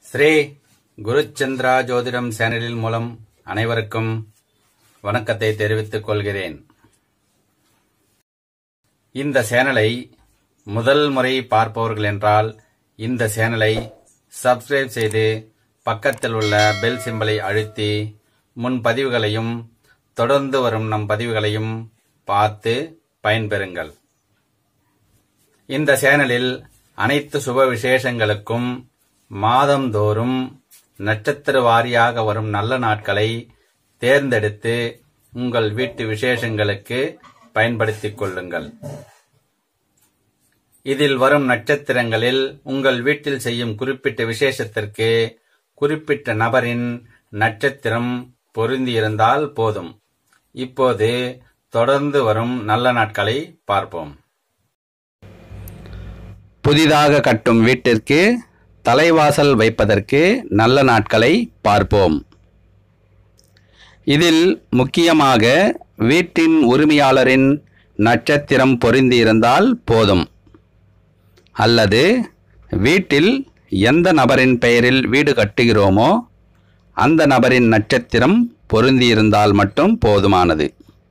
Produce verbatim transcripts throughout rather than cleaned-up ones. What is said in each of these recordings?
ஸ்ரீ குருச்சந்திரா ஜோதிடம் சேனலின் மூலம் அனைவருக்கும் வணக்கத்தை தெரிவித்துக் கொள்கிறேன். இந்த சேனலை முதல் முறை பார்ப்பவர்கள் என்றால் இந்த சேனலை சப்ஸ்கிரைப் செய்து பக்கத்தில் உள்ள பெல் சிம்பலை அழுத்தி முன் பதிவுகளையும் தொடர்ந்து வரும் நம் பதிவுகளையும் பார்த்து பயன்பெறுங்கள். இந்த சேனலில் அனைத்து சுப விசேஷங்களுக்கும் மாதந்தோறும் நட்சத்திர வாரியாக வரும் நல்ல நாட்களை தேர்ந்தெடுத்து உங்கள் வீட்டு விசேஷங்களுக்கு பயன்படுத்திக் கொள்ளுங்கள். இதில் வரும் நட்சத்திரங்களில் உங்கள் வீட்டில் செய்யும் குறிப்பிட்ட விசேஷத்திற்கு குறிப்பிட்ட நபரின் நட்சத்திரம் பொருந்தியிருந்தால் போதும். இப்போது தொடர்ந்து வரும் நல்ல நாட்களை பார்ப்போம். புதிதாக கட்டும் வீட்டிற்கு தலைவாசல் வைப்பதற்கு நல்ல நாட்களை பார்ப்போம். இதில் முக்கியமாக வீட்டின் உரிமையாளரின் நட்சத்திரம் பொருந்தியிருந்தால் போதும். அல்லது வீட்டில் எந்த நபரின் பெயரில் வீடு கட்டுகிறோமோ அந்த நபரின் நட்சத்திரம் பொருந்தியிருந்தால் மட்டும் போதுமானது.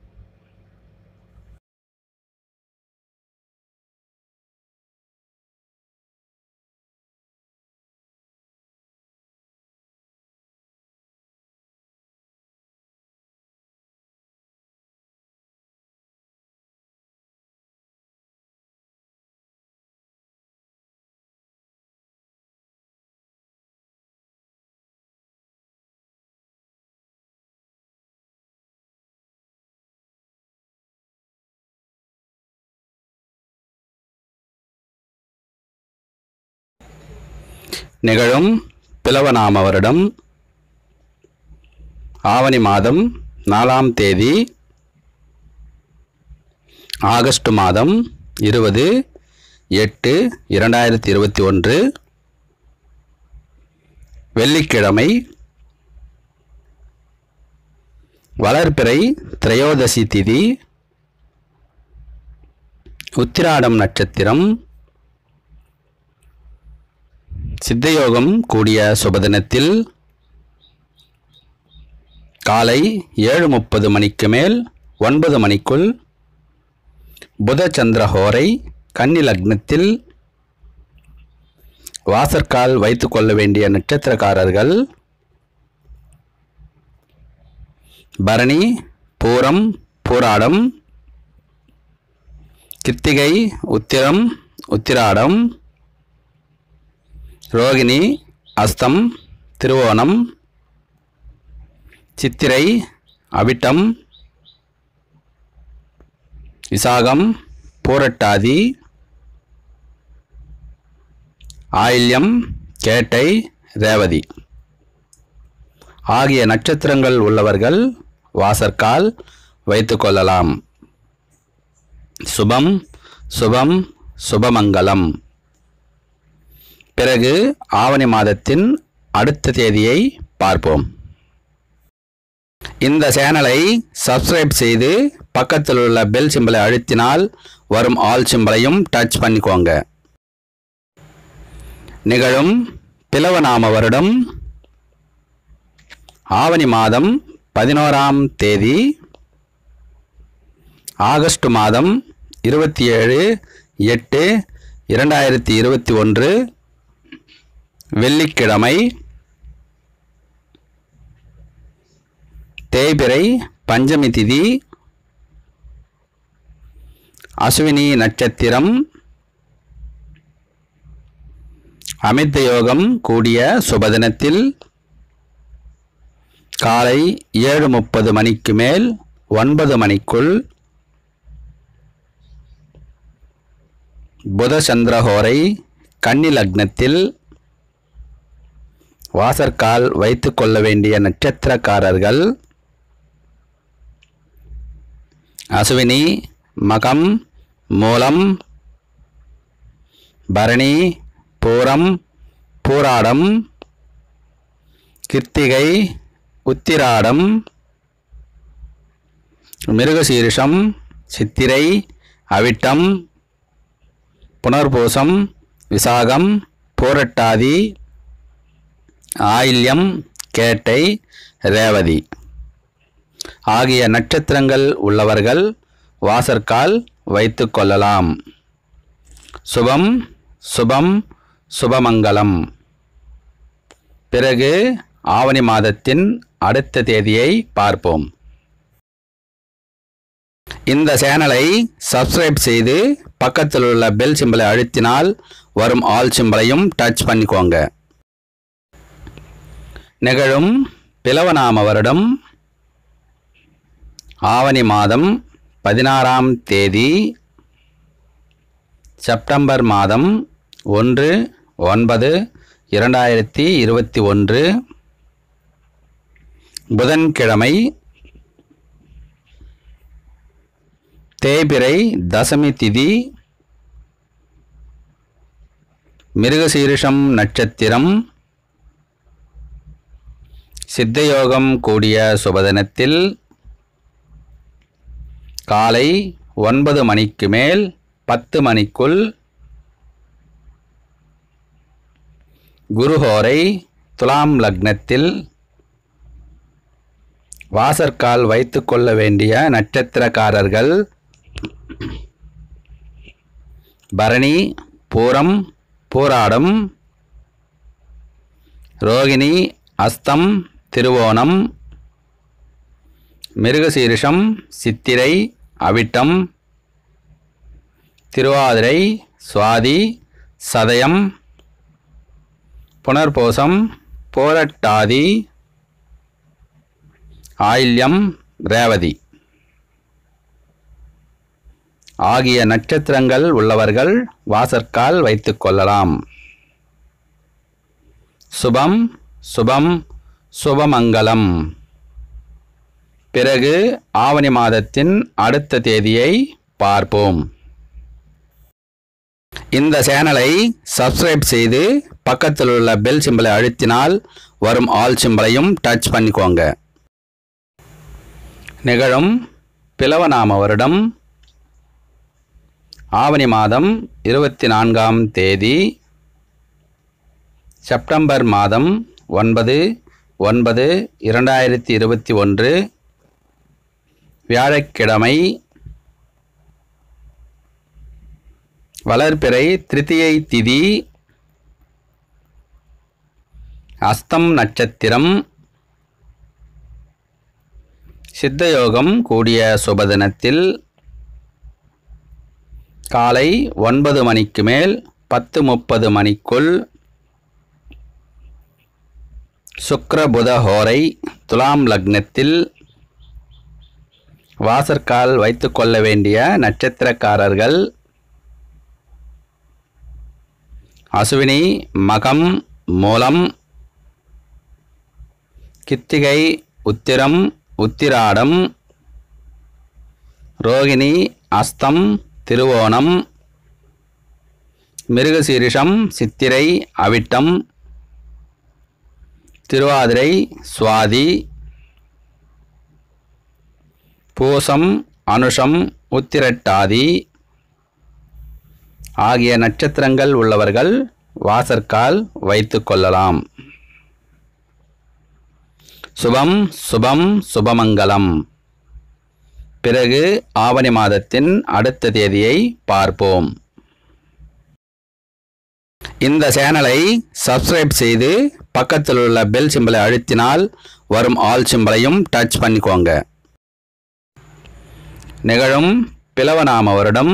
நிகழும் பிளவநாம வருடம் ஆவணி மாதம் நாலாம் தேதி ஆகஸ்ட் மாதம் இருபது எட்டு இரண்டாயிரத்தி இருபத்தி ஒன்று வெள்ளிக்கிழமை வளர்பிறை திரையோதசி திதி உத்திராடம் நட்சத்திரம் சித்தயோகம் கூடிய சுபதினத்தில் காலை ஏழு முப்பது மணிக்கு மேல் ஒன்பது மணிக்குள் புத சந்திர ஹோரை கன்னி லக்னத்தில் வாசற்கால் வைத்துக் கொள்ள வேண்டிய நட்சத்திரக்காரர்கள் பரணி, பூரம், பூராடம், கிருத்திகை, உத்திரம், உத்திராடம், ரோகிணி, அஸ்தம், திருவோணம், சித்திரை, அவிட்டம், விசாகம், பூரட்டாதி, ஆயில்யம், கேட்டை, ரேவதி ஆகிய நட்சத்திரங்கள் உள்ளவர்கள் வாசற்கால் வைத்துக் கொள்ளலாம். சுபம் சுபம் சுபமங்கலம். பிறகு ஆவணி மாதத்தின் அடுத்த தேதியை பார்ப்போம். இந்த சேனலை சப்ஸ்கிரைப் செய்து பக்கத்தில் உள்ள பெல் சிம்பலை அழுத்தினால் வரும் ஆல் சிம்பலையும் டச் பண்ணிக்கோங்க. நிகழும் பிளவநாம வருடம் ஆவணி மாதம் பதினோராம் தேதி ஆகஸ்ட் மாதம் இருபத்தி ஏழு எட்டு இரண்டாயிரத்தி இருபத்தி ஒன்று வெள்ளிக்கிழமை தேய்பிறை பஞ்சமி திதி அஸ்வினி நட்சத்திரம் அமிர்த யோகம் கூடிய சுபதினத்தில் காலை ஏழு முப்பது மணிக்கு மேல் ஒன்பது மணிக்குள் புத சந்திரஹோரை கன்னி லக்னத்தில் வாசற்கால் வைத்துக் கொள்ள வேண்டிய நட்சத்திரக்காரர்கள் அஸ்வினி, மகம், மூலம், பரணி, பூரம், பூராடம், கிருத்திகை, உத்திராடம், மிருகசீரிஷம், சித்திரை, அவிட்டம், புனர்பூசம், விசாகம், பூரட்டாதி, ஆயில்யம், கேட்டை, ரேவதி ஆகிய நட்சத்திரங்கள் உள்ளவர்கள் வாசற்கால் வைத்து கொள்ளலாம். சுபம் சுபம் சுபமங்கலம். பிறகு ஆவணி மாதத்தின் அடுத்த தேதியை பார்ப்போம். இந்த சேனலை சப்ஸ்கிரைப் செய்து பக்கத்தில் உள்ள பெல் சிம்பலை அழுத்தினால் வரும் ஆல் சிம்பலையும் டச் பண்ணிக்கோங்க. நிகழும் பிலவநாம வருடம் ஆவணி மாதம் பதினாறாம் தேதி செப்டம்பர் மாதம் ஒன்று ஒன்பது இரண்டாயிரத்தி இருபத்தி ஒன்று புதன்கிழமை, தேய்பிறை தசமி திதி, மிருகசீரிஷம் நட்சத்திரம், சித்தயோகம் கூடிய சுபதினத்தில் காலை ஒன்பது மணிக்கு மேல் பத்து மணிக்குள் குருஹோரை துலாம் லக்னத்தில் வாசற்கால் வைத்து கொள்ள வேண்டிய நட்சத்திரக்காரர்கள் பரணி, பூரம், பூராடம், ரோகிணி, அஸ்தம், திருவோணம், மிருகசீரிஷம், சித்திரை, அவிட்டம், திருவாதிரை, சுவாதி, சதயம், புனர்பூசம், போரட்டாதி, ஆயில்யம், ரேவதி ஆகிய நட்சத்திரங்கள் உள்ளவர்கள் வாசற்கால் வைத்து கொள்ளலாம். சுபம் சுபம் சுபமங்கலம். பிறகு ஆவணி மாதத்தின் அடுத்த தேதியை பார்ப்போம். இந்த சேனலை சப்ஸ்கிரைப் செய்து பக்கத்தில் உள்ள பெல் சிம்பலை அழுத்தினால் வரும் ஆல் சிம்பலையும் டச் பண்ணிக்கோங்க. நிகழும் பிலவநாம வருடம் ஆவணி மாதம் இருபத்தி நான்காம் தேதி செப்டம்பர் மாதம் ஒன்பது ஒன்பது இரண்டாயிரத்தி இருபத்தி ஒன்று வியாழக்கிழமை, வளர்பிறை திருத்தியை திதி, அஸ்தம் நட்சத்திரம், சித்தயோகம் கூடிய சுபதினத்தில் காலை ஒன்பது மணிக்கு மேல் பத்து முப்பது மணிக்குள் சுக்கிர புத ஹோரை துலாம் லக்னத்தில் வாசற்கால் வைத்து கொள்ள வேண்டிய நட்சத்திரக்காரர்கள் அசுவினி, மகம், மூலம், கித்திகை, உத்திரம், உத்திராடம், ரோகிணி, அஸ்தம், திருவோணம், மிருகசீரிஷம், சித்திரை, அவிட்டம், திருவாதிரை, சுவாதி, பூசம், அனுஷம், உத்திரட்டாதி ஆகிய நட்சத்திரங்கள் உள்ளவர்கள் வாசற்கால் வைத்து கொள்ளலாம். சுபம் சுபம் சுபமங்கலம். பிறகு ஆவணி மாதத்தின் அடுத்த தேதியை பார்ப்போம். இந்த சேனலை சப்ஸ்கிரைப் செய்து பக்கத்தில் உள்ள பெல் சிம்பலை அழுத்தினால் வரும் ஆல் சிம்பலையும் டச் பண்ணிக்கோங்க. நிகழும் பிலவநாம வருடம்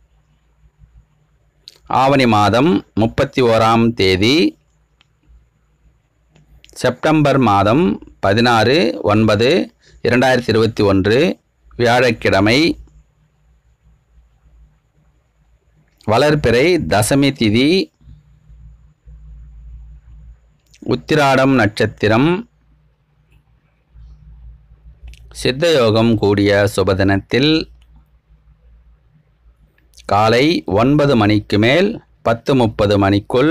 ஆவணி மாதம் முப்பத்தி ஓராம் தேதி செப்டம்பர் மாதம் பதினாறு ஒன்பது இரண்டாயிரத்தி இருபத்தி ஒன்று வியாழக்கிழமை, வளர்பிறை தசமி திதி, உத்திராடம் நட்சத்திரம், சித்தயோகம் கூடிய சுபதினத்தில் காலை ஒன்பது மணிக்கு மேல் பத்து முப்பது மணிக்குள்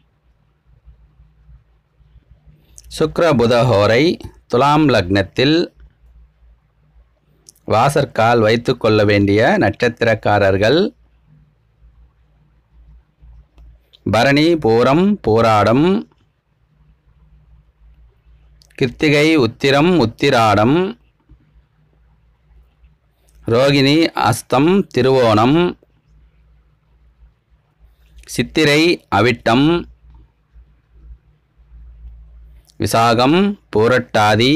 சுக்கிர புத ஹோரை துலாம் லக்னத்தில் வாசற்கால் வைத்து கொள்ள வேண்டிய நட்சத்திரக்காரர்கள் பரணி, பூரம், பூராடம், கிருத்திகை உத்திரம் உத்திராடம் ரோகிணி அஸ்தம் திருவோணம் சித்திரை அவிட்டம் விசாகம் பூரட்டாதி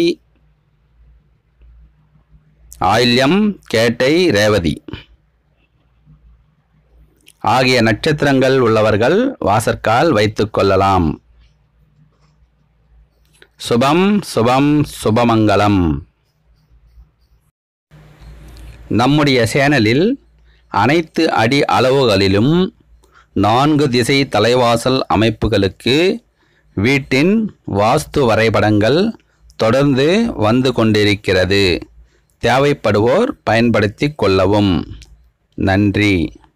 ஆயில்யம் கேட்டை ரேவதி ஆகிய நட்சத்திரங்கள் உள்ளவர்கள் வாசற்கால் வைத்துக் கொள்ளலாம். சுபம் சுபம் சுபமங்கலம். நம்முடைய சேனலில் அனைத்து அடி அளவுகளிலும் நான்கு திசை தலைவாசல் அமைப்புகளுக்கு வீட்டின் வாஸ்து வரைபடங்கள் தொடர்ந்து வந்து கொண்டிருக்கிறது. தேவைப்படுவோர் பயன்படுத்தி கொள்ளவும். நன்றி.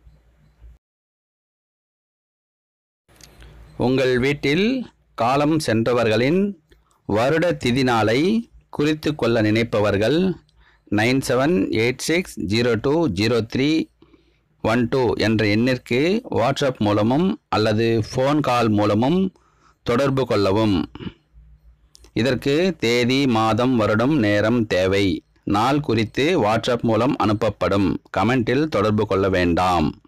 உங்கள் வீட்டில் காலம் சென்றவர்களின் வருட திதி நாளை குறித்து கொள்ள நினைப்பவர்கள் nine seven eight six zero two zero three one two என்ற எண்ணிற்கு வாட்ஸ்அப் மூலமும் அல்லது ஃபோன் கால் மூலமும் தொடர்பு கொள்ளவும். இதற்கு தேதி, மாதம், வருடம், நேரம் தேவை. நாள் குறித்து வாட்ஸ்அப் மூலம் அனுப்பப்படும். கமெண்டில் தொடர்பு கொள்ள வேண்டாம்.